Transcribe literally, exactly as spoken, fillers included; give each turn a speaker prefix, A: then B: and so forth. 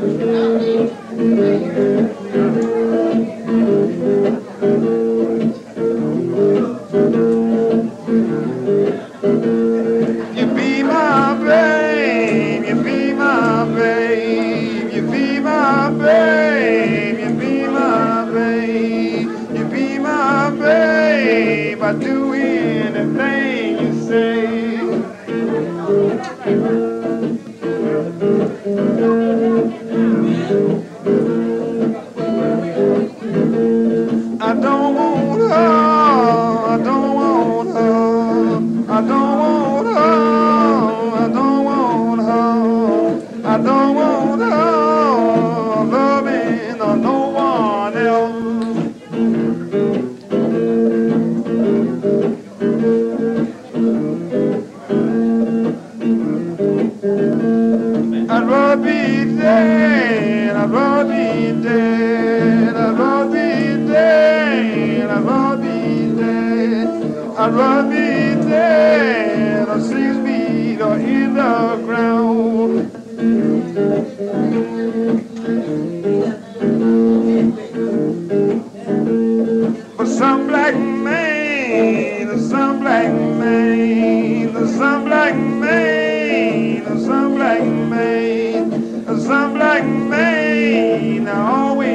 A: You be my babe, you be my babe, you be my babe, you be my babe, you be my babe. I do anything you say. I don't want her, I don't want her, I don't want her, I don't want her, I don't want her loving or no one else. I'd rather be dead, I'd rather be dead, I'd rather be dead, I'd rather be dead, I'd rather be dead, or six feet or in the ground. But some black man, some black man, some black man, some black man, some black man, always